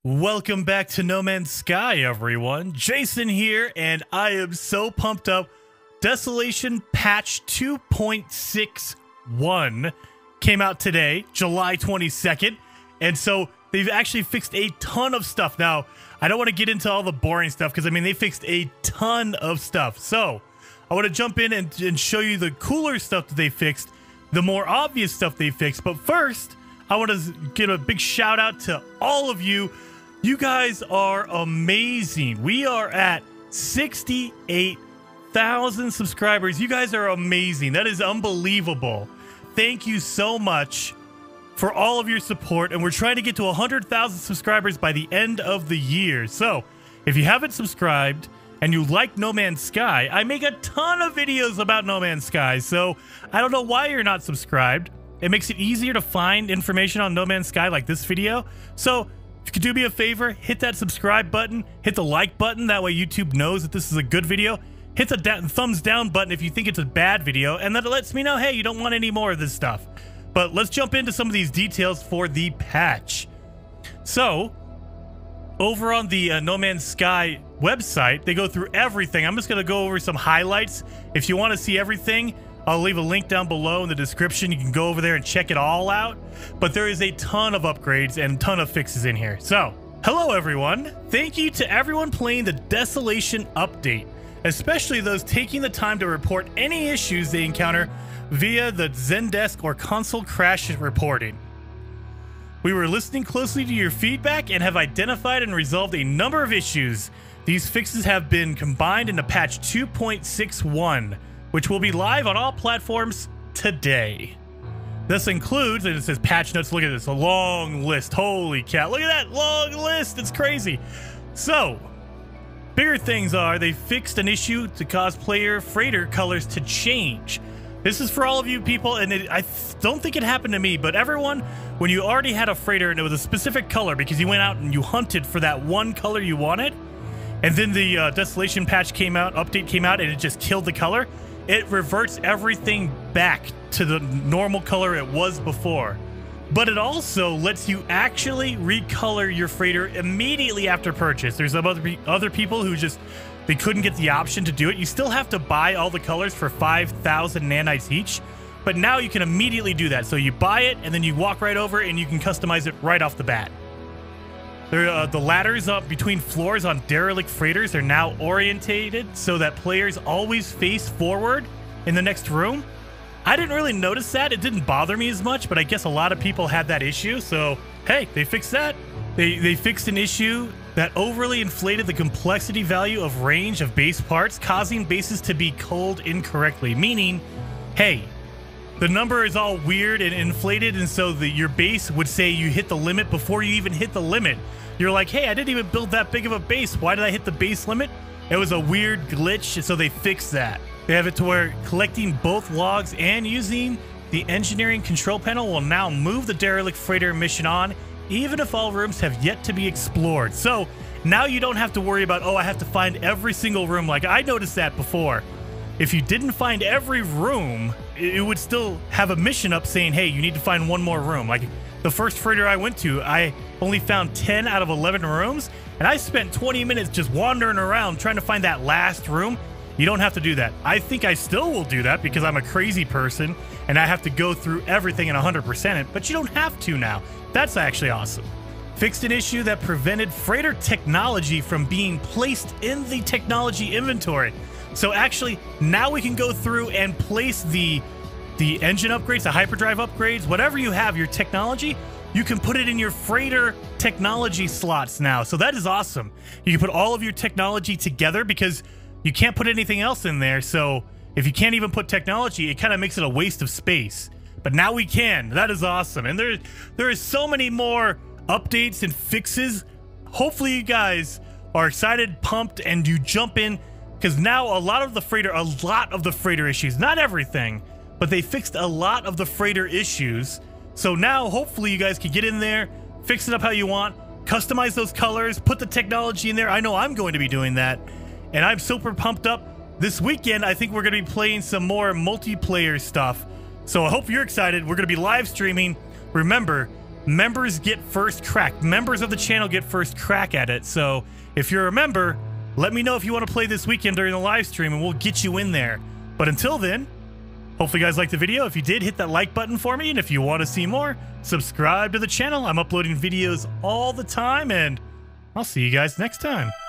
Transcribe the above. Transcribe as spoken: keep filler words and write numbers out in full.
Welcome back to No Man's Sky, everyone. Jason here, and I am so pumped up. Desolation patch two point six one came out today, July twenty-second, and so they've actually fixed a ton of stuff. Now, I don't want to get into all the boring stuff because, I mean, they fixed a ton of stuff. So, I want to jump in and, and show you the cooler stuff that they fixed, the more obvious stuff they fixed. But first, I want to give a big shout out to all of you. You guys are amazing. We are at sixty-eight thousand subscribers. You guys are amazing. That is unbelievable. Thank you so much for all of your support. And we're trying to get to one hundred thousand subscribers by the end of the year. So if you haven't subscribed and you like No Man's Sky, I make a ton of videos about No Man's Sky. So I don't know why you're not subscribed. It makes it easier to find information on No Man's Sky like this video. So if you could do me a favor, hit that subscribe button, hit the like button, that way YouTube knows that this is a good video. Hit the da thumbs down button if you think it's a bad video, and that lets me know, hey, you don't want any more of this stuff. But let's jump into some of these details for the patch. So, over on the uh, No Man's Sky website, they go through everything. I'm just going to go over some highlights. If you want to see everything, I'll leave a link down below in the description. You can go over there and check it all out. But there is a ton of upgrades and a ton of fixes in here. So, hello everyone. Thank you to everyone playing the Desolation update, especially those taking the time to report any issues they encounter via the Zendesk or console crash reporting. We were listening closely to your feedback and have identified and resolved a number of issues. These fixes have been combined into patch two point six one. which will be live on all platforms today. This includes, and it says patch notes, look at this, a long list. Holy cow, look at that long list, it's crazy. So, bigger things are, they fixed an issue to cause player freighter colors to change. This is for all of you people, and it, I don't think it happened to me, but everyone, when you already had a freighter and it was a specific color because you went out and you hunted for that one color you wanted, and then the uh, Desolation patch came out, update came out, and it just killed the color, it reverts everything back to the normal color it was before. But it also lets you actually recolor your freighter immediately after purchase. There's some other, other people who just, they couldn't get the option to do it. You still have to buy all the colors for five thousand nanites each, but now you can immediately do that. So you buy it, and then you walk right over, and you can customize it right off the bat. There, uh, the ladders up between floors on derelict freighters are now orientated so that players always face forward in the next room. I didn't really notice that. It didn't bother me as much, but I guess a lot of people had that issue. So, hey, they fixed that. They, they fixed an issue that overly inflated the complexity value of range of base parts, causing bases to be culled incorrectly. Meaning, hey, the number is all weird and inflated, and so the, your base would say you hit the limit before you even hit the limit. You're like, hey, I didn't even build that big of a base. Why did I hit the base limit? It was a weird glitch, so they fixed that. They have it to where collecting both logs and using the engineering control panel will now move the derelict freighter mission on, even if all rooms have yet to be explored. So now you don't have to worry about, oh, I have to find every single room. Like I noticed that before. If you didn't find every room, it would still have a mission up saying, hey, you need to find one more room. Like the first freighter I went to, I only found ten out of eleven rooms, and I spent twenty minutes just wandering around trying to find that last room. You don't have to do that. I think I still will do that because I'm a crazy person, and I have to go through everything and one hundred percent it, but you don't have to now. That's actually awesome. Fixed an issue that prevented freighter technology from being placed in the technology inventory. So actually, now we can go through and place the the engine upgrades, the hyperdrive upgrades, whatever you have, your technology, you can put it in your freighter technology slots now. So that is awesome. You can put all of your technology together because you can't put anything else in there. So if you can't even put technology, it kind of makes it a waste of space. But now we can. That is awesome. And there, there is so many more updates and fixes. Hopefully you guys are excited, pumped, and you jump in, because now a lot of the freighter, a lot of the freighter issues, not everything, but they fixed a lot of the freighter issues. So now hopefully you guys can get in there, fix it up how you want, customize those colors, put the technology in there. I know I'm going to be doing that, and I'm super pumped up. This weekend, I think we're going to be playing some more multiplayer stuff. So I hope you're excited. We're going to be live streaming. Remember, members get first crack. Members of the channel get first crack at it. So if you're a member, let me know if you want to play this weekend during the live stream and we'll get you in there. But until then, hopefully you guys liked the video. If you did, hit that like button for me. And if you want to see more, subscribe to the channel. I'm uploading videos all the time, and I'll see you guys next time.